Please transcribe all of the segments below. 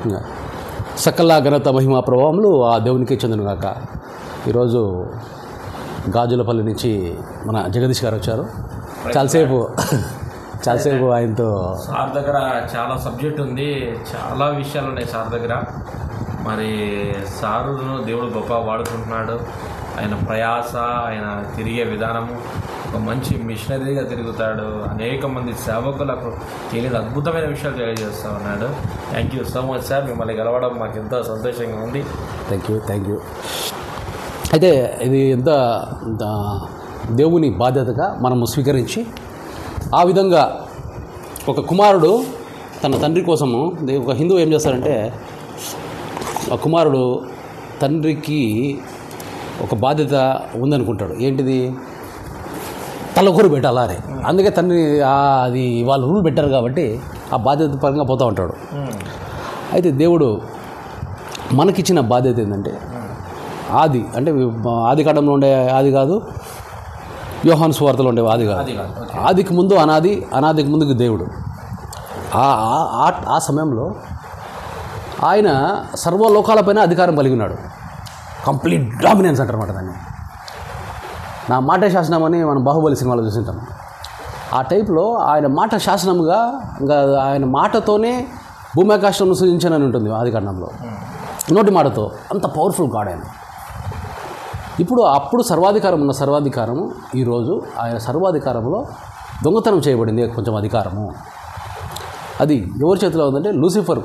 సకల ఘనత మహిమా ప్రభావములు ఆ దేవునికి చెందునుగాక. ఈరోజు గాజులపల్లి నుంచి మన జగదీష్ గారు వచ్చారు. చాలాసేపు ఆయనతో సార్ దగ్గర చాలా సబ్జెక్ట్ ఉంది, చాలా విషయాలు ఉన్నాయి సార్ దగ్గర. మరి సారును దేవుడు గొప్ప వాడుకుంటున్నాడు. ఆయన ప్రయాస, ఆయన తిరిగే విధానము, ఒక మంచి మిషనరీగా తిరుగుతాడు. అనేక మంది సేవకులకు తెలియని అద్భుతమైన విషయాలు తెలియజేస్తూ ఉన్నాడు. Thank you so much sir. మిమ్మల్ని గెలవడం మాకు ఎంతో సంతోషంగా ఉంది. Thank you. అయితే ఇది ఎంత దేవుని బాధ్యతగా మనము స్వీకరించి ఆ విధంగా ఒక కుమారుడు తన తండ్రి కోసము, ఒక హిందువు ఏం చేస్తారంటే ఆ కుమారుడు తండ్రికి ఒక బాధ్యత ఉందనుకుంటాడు. ఏంటిది? తలకొరు పెట్టాలా అని. అందుకే తండ్రి అది వాళ్ళు రూల్ పెట్టారు కాబట్టి ఆ బాధ్యత పరంగా పోతూ ఉంటాడు. అయితే దేవుడు మనకిచ్చిన బాధ్యత ఏంటంటే ఆది కాండంలో ఉండే ఆది కాదు, యోహాను సువార్తలో ఉండే ఆది కాదు. ఆదికి ముందు అనాది, అనాదికి ముందుకు దేవుడు. ఆ సమయంలో ఆయన సర్వలోకాలపైన అధికారం కలిగి ఉన్నాడు. కంప్లీట్ డామినెన్స్ అంటారన్నమాట దాన్ని. నా మాటే శాసనమని మనం బాహుబలి సినిమాలో చూసింటాం. ఆ టైప్లో ఆయన మాట శాసనముగా, ఇంకా ఆయన మాటతోనే భూమ్యాకాశం సృజించానని ఉంటుంది ఆది కాండంలో. నోటి మాటతో అంత పవర్ఫుల్ గాడ్ ఆయన. అప్పుడు సర్వాధికారం ఉన్న సర్వాధికారము ఈరోజు ఆయన సర్వాధికారంలో దొంగతనం చేయబడింది కొంచెం అధికారము. అది ఎవరి చేతిలో ఉందంటే లూసిఫర్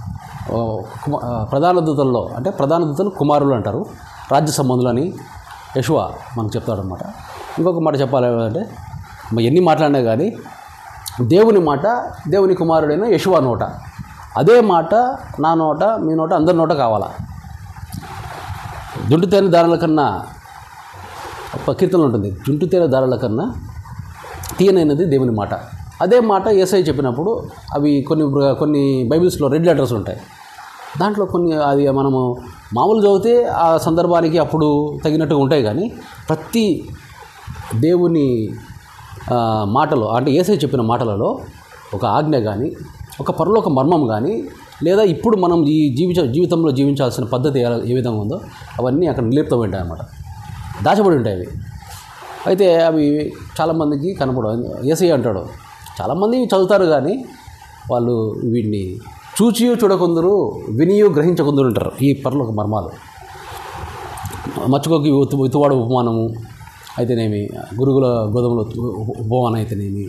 ప్రధాన దూతల్లో, అంటే ప్రధాన దూతలు కుమారులు అంటారు, రాజ్య సంబంధులు అని యెషువా మనకు చెప్తాడనమాట. ఇంకొక మాట చెప్పాలంటే ఎన్ని మాట్లాడినా కానీ దేవుని మాట దేవుని కుమారుడైన యెషువా నోట, అదే మాట నా నోట, మీ నోట, అందరి నోట కావాలా. జుంటుతేనె దారుల కన్నా కీర్తనలు ఉంటుంది, జుంటుతేనె దారుల కన్నా తీయనైనది దేవుని మాట. అదే మాట యేసయ్య చెప్పినప్పుడు అవి కొన్ని బైబిల్స్లో రెడ్ లెటర్స్ ఉంటాయి. దాంట్లో కొన్ని అది మనము మామూలు చదివితే ఆ సందర్భానికి అప్పుడు తగినట్టుగా ఉంటాయి. కానీ ప్రతి దేవుని మాటలో, అంటే యేసయ్య చెప్పిన మాటలలో ఒక ఆజ్ఞ కానీ, ఒక పరలోక మర్మం కానీ, లేదా ఇప్పుడు మనం ఈ జీవితంలో జీవించాల్సిన పద్ధతి ఏ విధంగా ఉందో అవన్నీ అక్కడ నిలిప్తం ఉంటాయి అన్నమాట, దాచబడి ఉంటాయి అవి. అయితే అవి చాలామందికి కనపడవు. యేసయ్య అంటాడు, చాలామంది చదువుతారు కానీ వాళ్ళు వీటిని చూచియు చూడకుందరు, వినియు గ్రహించకుందరు ఉంటారు. ఈ పరలోక మర్మాలు మచ్చుకోకి ఉతువాడు ఉపమానము అయితేనేమి, గురుగుల గోధుమల ఉపమానం అయితేనేమి,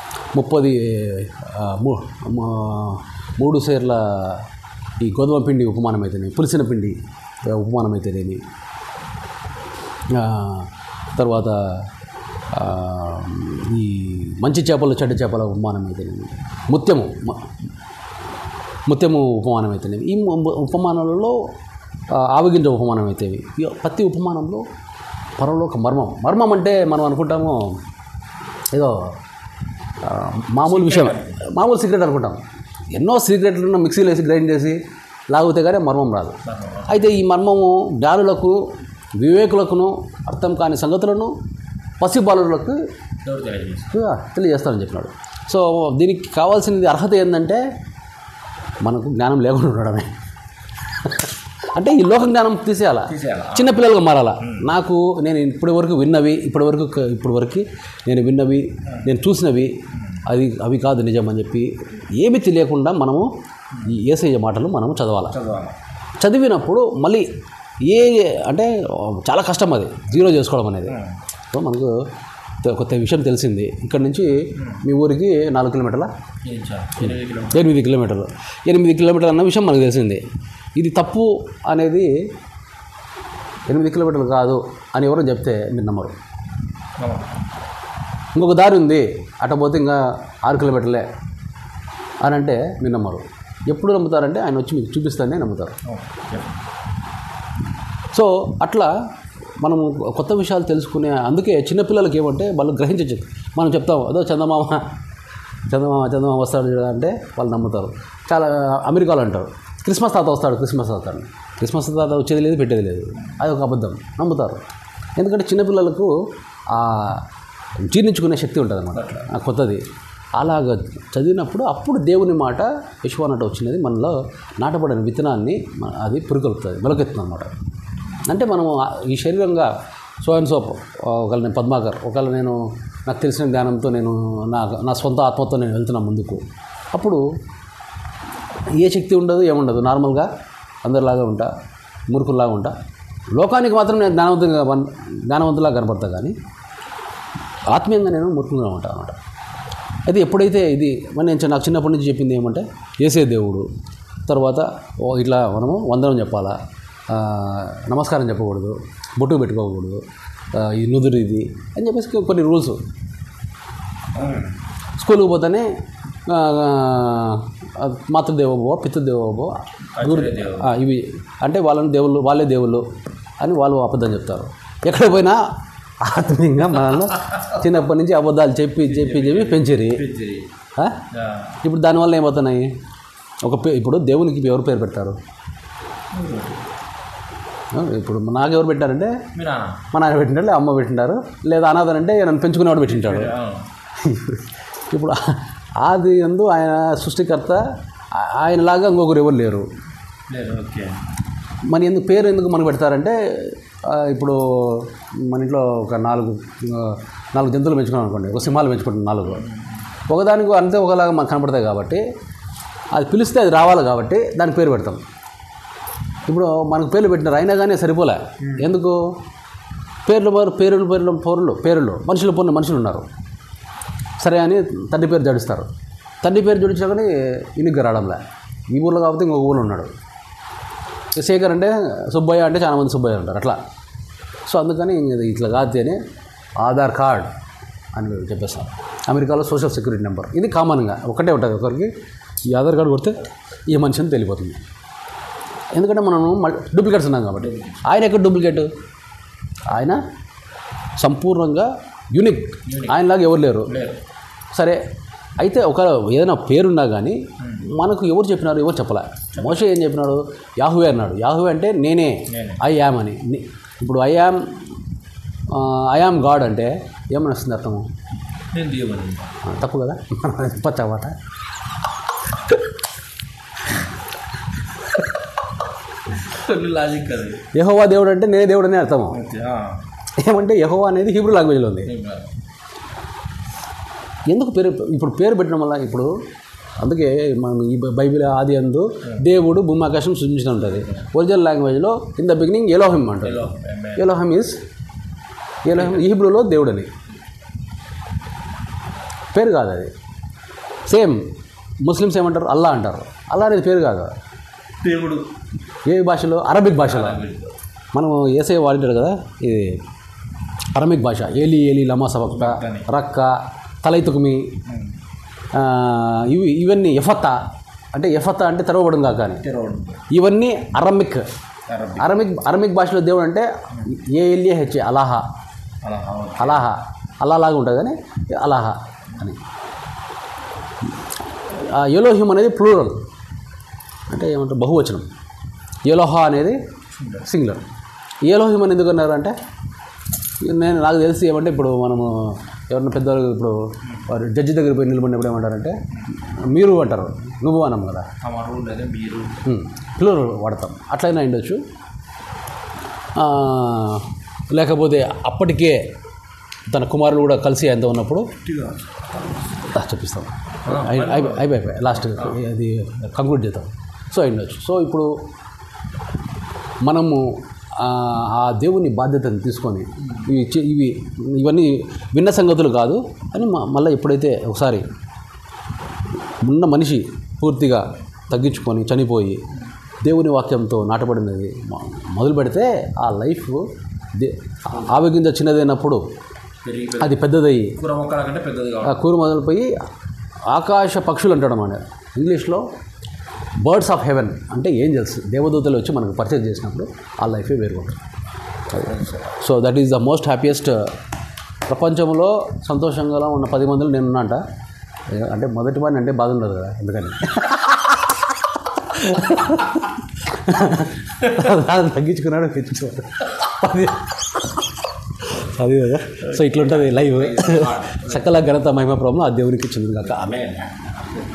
3 సేర్ల ఈ గోధుమ పిండి ఉపమానం అయితేనేమి, పులిసిన పిండి ఉపమానం అయితేనేమి, తర్వాత ఈ మంచి చేపలు చెడ్డ చేపల ఉపమానం అయితేనేమి, ముత్యము ఉపమానం అయితేనేమి, ఈ ఉపమానాలలో ఆవగింజ ఉపమానం అయితేవి. ప్రతి ఉపమానంలో పరలోక మర్మం అంటే మనం అనుకుంటాము ఏదో మామూలు విషయం, మామూలు సీక్రెట్ అనుకుంటాం. ఎన్నో సీక్రెట్లను మిక్సీలో వేసి గ్రైండ్ చేసి లాగితే కానీ మర్మం రాదు. అయితే ఈ మర్మము జ్ఞానులకు, వివేకులకును అర్థం కాని సంగతులను పసిబాలులకు తెలియజేస్తానని చెప్పినాడు. సో దీనికి కావాల్సినది అర్హత ఏంటంటే మనకు జ్ఞానం లేకుండా ఉండడమే. అంటే ఈ లోక జ్ఞానం తీసేయాలా, చిన్నపిల్లలుగా మారాలా. నేను ఇప్పటివరకు నేను విన్నవి, నేను చూసినవి అవి కాదు నిజం అని చెప్పి ఏమీ తెలియకుండా మనము ఈ యేసయ్య మాటలు మనము చదవాలి. చదివినప్పుడు మళ్ళీ అంటే చాలా కష్టం అది జీరో చేసుకోవడం అనేది. సో మనకు కొత్త విషయం తెలిసింది. ఇక్కడ నుంచి మీ ఊరికి 4 కిలోమీటర్ల 8 కిలోమీటర్లు 8 కిలోమీటర్లు అన్న విషయం మనకు తెలిసింది. ఇది తప్పు అనేది 8 కిలోమీటర్లు కాదు అని ఎవరో చెప్తే మీరు నమ్మరు. ఇంకొక దారి ఉంది అట్ట పోతే ఇంకా 6 కిలోమీటర్లే అని అంటే మీరు నమ్మరు. ఎప్పుడు నమ్ముతారంటే ఆయన వచ్చి మీకు చూపిస్తానే నమ్ముతారు. సో అట్లా మనము కొత్త విషయాలు తెలుసుకునే, అందుకే చిన్నపిల్లలకి ఏమంటే వాళ్ళు గ్రహించచ్చు. మనం చెప్తాము అదో చందమామ వస్తాడు అంటే వాళ్ళు నమ్ముతారు. చాలా అమెరికాలో అంటారు క్రిస్మస్ తాత వస్తాడు, క్రిస్మస్ తాత వచ్చేది లేదు, పెట్టేది లేదు. అది ఒక అబద్ధం, నమ్ముతారు. ఎందుకంటే చిన్నపిల్లలకు జీర్ణించుకునే శక్తి ఉంటుంది అన్నమాట కొత్తది. అలాగ చదివినప్పుడు అప్పుడు దేవుని మాట విశ్వానట వచ్చినది మనలో నాటబడిన విత్తనాన్ని అది పురికొల్పుతుంది, మొలకెత్తుంది అనమాట. అంటే మనము ఈ శరీరంగా సో అండ్ సో, ఒకవేళ నేను పద్మాకర్, ఒకవేళ నేను నాకు తెలిసిన జ్ఞానంతో నేను నా సొంత ఆత్మతో నేను వెళ్తున్నా ముందుకు, అప్పుడు ఏ శక్తి ఉండదు, ఏముండదు, నార్మల్గా అందరిలాగా ఉంటా, మురుకుల్లాగా ఉంటా. లోకానికి మాత్రం నేను జ్ఞానవంతులాగా కనపడతా, కానీ ఆత్మీయంగా నేను మురుకుగా ఉంటాను అనమాట. అయితే ఎప్పుడైతే ఇది నేను నాకు చిన్నప్పటి నుంచి చెప్పింది ఏమంటే యేసే దేవుడు, తర్వాత ఇట్లా మనము వందనం చెప్పాలా, నమస్కారం చెప్పకూడదు, బొట్టు పెట్టుకోకూడదు, ఈ నుదురు ఇది అని చెప్పేసి కొన్ని రూల్స్. స్కూల్కి పోతేనే మాతృదేవోభవ, పితృదేవోభవ, గురు ఇవి అంటే వాళ్ళే దేవుళ్ళు అని వాళ్ళు అబద్ధం చెప్తారు. ఎక్కడ పోయినా ఆత్మీయంగా మనల్ని చిన్నప్పటి నుంచి అబద్ధాలు చెప్పి పెంచిరి. ఇప్పుడు దానివల్ల ఏమవుతున్నాయి, ఇప్పుడు దేవునికి ఎవరు పేరు పెడతారు? ఇప్పుడు నాకు ఎవరు పెట్టారంటే మా నాన్న పెట్టింటారు, లేదా అమ్మ పెట్టింటారు, లేదా అనాథనంటే నన్ను పెంచుకునేవాడు పెట్టింటాడు. ఇప్పుడు అది ఎందు ఆయన సృష్టికర్త, ఆయనలాగా ఇంకొకరు ఎవరు లేరు. మన పేరు ఎందుకు మనకు పెడతారంటే, ఇప్పుడు మన ఇంట్లో ఒక నాలుగు జంతువులు పెంచుకున్నాం అనుకోండి, ఒక సింహాలు పెంచుకుంటాం, 4 ఒకదానికి అంతే ఒకలాగా మనకు కనపడతాయి కాబట్టి, అది పిలిస్తే అది రావాలి కాబట్టి దానికి పేరు పెడతాం. ఇప్పుడు మనకు పేర్లు పెట్టినారు, అయినా కానీ సరిపోలే. ఎందుకు? పేర్లు మనుషులు ఉన్నారు, సరే అని తండ్రి పేరు జడిస్తారు. తండ్రి పేరు జడించినా కానీ ఇనిగ్గా రావడంలే. ఈ ఊళ్ళో కాబట్టి ఇంకొక ఊళ్ళో ఉన్నాడు. శేఖర్ అంటే సుబ్బయ్య అంటే చాలామంది సుబ్బయ్య ఉంటారు అట్లా. సో అందుకని ఇట్లా కాదు అని ఆధార్ కార్డ్ అని చెప్పేస్తాం. అమెరికాలో సోషల్ సెక్యూరిటీ నెంబర్, ఇది కామన్గా ఒకటే ఉంటుంది. ఒకరికి ఈ ఆధార్ కార్డు కొడితే ఈ మనిషి అని తెలియపోతుంది. ఎందుకంటే మనం డూప్లికేట్స్ ఉన్నాం కాబట్టి. ఆయన ఎక్కడ డూప్లికేట్? ఆయన సంపూర్ణంగా యూనిక్, ఆయనలాగా ఎవరు లేరు. సరే, అయితే ఒక ఏదైనా పేరున్నా కానీ మనకు ఎవరు చెప్పినారు, ఎవరు చెప్పలే. మోషే ఏం చెప్పినాడు? యాహువే అన్నాడు. యాహువే అంటే నేనే, ఐ యామ్ అని. ఇప్పుడు ఐ యామ్ గాడ్ అంటే ఏమని వస్తుంది అర్థము? తప్పు కదా, పచ్చమాట. యెహోవా దేవుడు అంటే నేనే దేవుడు అని అర్థము. ఏమంటే యెహోవా అనేది హీబ్రూ లాంగ్వేజ్లో ఉంది. ఎందుకు ఇప్పుడు పేరు పెట్టడం వల్ల, ఇప్పుడు అందుకే మనం ఈ బైబిల్ ఆది అందు దేవుడు భూమి ఆకాశం సృష్టించిన ఉంటుంది. ఒరిజినల్ లాంగ్వేజ్లో ఇన్ ద బిగినింగ్ ఎలోహిమ్ అంటారు. ఎలోహిమ్ హీబ్రూలో దేవుడు అని పేరు కాదు, అది సేమ్. ముస్లిమ్స్ ఏమంటారు? అల్లా అంటారు. అల్లా అనేది పేరు కాదు, దేవుడు. ఏ భాషలో? అరబిక్ భాషలో. మనం ఏసై వాడింటాడు కదా, ఇది అరబిక్ భాష. ఏలి లమా సబక్త, రక్క, తలైతుకుమి, ఇవన్నీ ఎఫత్తా అంటే తెరవబడం కాక అని. ఇవన్నీ అరమిక్ భాషలో దేవుడు అంటే ఏఎల్ఏహెచ్, అలాహా అలాలాగా ఉంటుంది కానీ అలాహా అని. ఎలోహిం అనేది ప్లూరల్, అంటే ఏమంటారు, బహువచనం. ఎలోహా అనేది సింగులర్. ఎలోహిం అని ఎందుకు అన్నారు అంటే, నాకు తెలిసి ఏమంటే, ఇప్పుడు మనము ఎవరైనా పెద్దవాళ్ళు ఇప్పుడు వారు జడ్జి దగ్గర పోయి నిలబడినప్పుడు ఏమంటారంటే మీరు అంటారు, నువ్వు అన్నాం కదా, ప్లూరల్ వాడతాం. అట్లయినా ఉండొచ్చు. లేకపోతే అప్పటికే తన కుమారులు కూడా కలిసి ఎంత ఉన్నప్పుడు చెప్పిస్తాం. అయిపోయి లాస్ట్ అది కంక్లూడ్ చేద్దాం. సో ఉండొచ్చు. సో ఇప్పుడు మనము ఆ దేవుని బాధ్యతను తీసుకొని ఇవన్నీ విన్న సంగతులు కాదు అని మళ్ళీ ఎప్పుడైతే ఒకసారి ఉన్న మనిషి పూర్తిగా తగ్గించుకొని చనిపోయి దేవుని వాక్యంతో నాటబడినది మొదలు పెడితే ఆ లైఫ్ ఆవేగింజ చిన్నదైనప్పుడు అది పెద్దదయ్యి కూర మొదలుపోయి ఆకాశ పక్షులు అంటాడు మన ఇంగ్లీష్లో బర్డ్స్ ఆఫ్ హెవెన్ అంటే ఏంజల్స్, దేవదూతలు వచ్చి మనకు పర్చేజ్ చేసినప్పుడు ఆ లైఫే వేరుకుంటుంది. So that is the most happiest. ప్రపంచంలో సంతోషంగా ఉన్న 10 మందిలో నేనున్నాంట. అంటే మొదటి వాడిని అంటే బాధ ఉండదు కదా, అందుకని తగ్గించుకున్నాడు. అది కదా. సో ఇట్లుంటుంది లైవ్. సకల ఘనత మహిమ ప్రభావం ఆ దేవునికి చెందింది కాక. ఆమేన్.